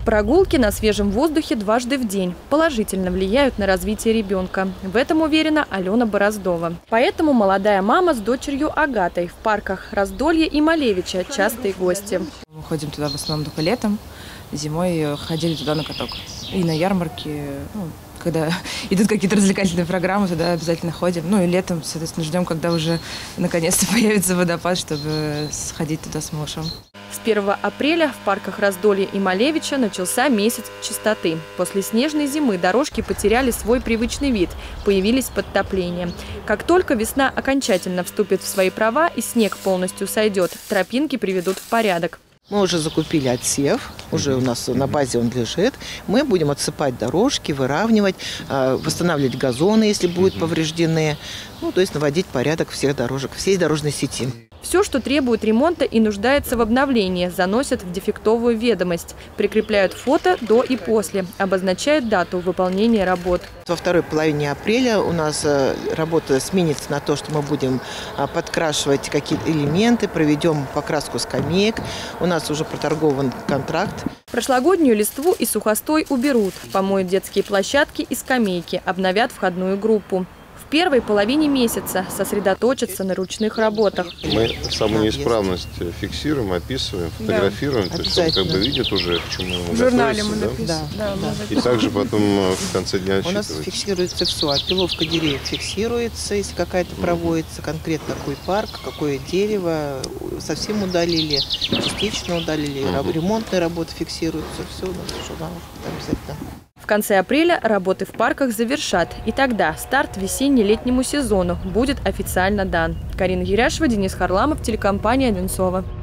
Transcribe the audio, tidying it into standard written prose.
Прогулки на свежем воздухе дважды в день положительно влияют на развитие ребенка. В этом уверена Алена Бороздова. Поэтому молодая мама с дочерью Агатой в парках Раздолье и Малевича частые гости. Мы ходим туда в основном только летом. Зимой ходили туда на каток. И на ярмарки, когда идут какие-то развлекательные программы, туда обязательно ходим. И летом, соответственно, ждем, когда уже наконец-то появится водопад, чтобы сходить туда с малышом. С 1 апреля в парках Раздолья и Малевича начался месяц чистоты. После снежной зимы дорожки потеряли свой привычный вид, появились подтопления. Как только весна окончательно вступит в свои права и снег полностью сойдет, тропинки приведут в порядок. Мы уже закупили отсев, уже у нас на базе он лежит. Мы будем отсыпать дорожки, выравнивать, восстанавливать газоны, если будут повреждены. То есть наводить порядок всех дорожек, всей дорожной сети. Все, что требует ремонта и нуждается в обновлении, заносят в дефектовую ведомость. Прикрепляют фото до и после, обозначают дату выполнения работ. Во второй половине апреля у нас работа сменится на то, что мы будем подкрашивать какие-то элементы, проведем покраску скамеек. У нас уже проторгован контракт. Прошлогоднюю листву и сухостой уберут, помоют детские площадки и скамейки, обновят входную группу. В первой половине месяца сосредоточатся на ручных работах. Мы самую неисправность фиксируем, описываем, фотографируем. Да, то есть он видит уже, к чему в журнале мы написали. Да. И также потом в конце дня у нас фиксируется все. Опиловка деревьев фиксируется, если какая-то проводится, конкретно какой парк, какое дерево. Совсем удалили, частично удалили. Ремонтные работы фиксируются. Все у нас в журналах обязательно. В конце апреля работы в парках завершат. И тогда старт весенне-летнему сезону будет официально дан. Карина Еряшева, Денис Харламов, телекомпания «Одинцово».